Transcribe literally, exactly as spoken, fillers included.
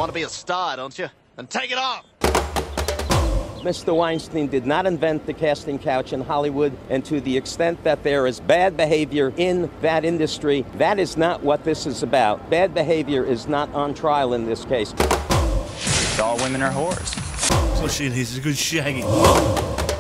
want to be a star, don't you? Then take it off! Mister Weinstein did not invent the casting couch in Hollywood, and to the extent that there is bad behavior in that industry, that is not what this is about. Bad behavior is not on trial in this case. All women are whores. Oh shit, he's a good shaggy.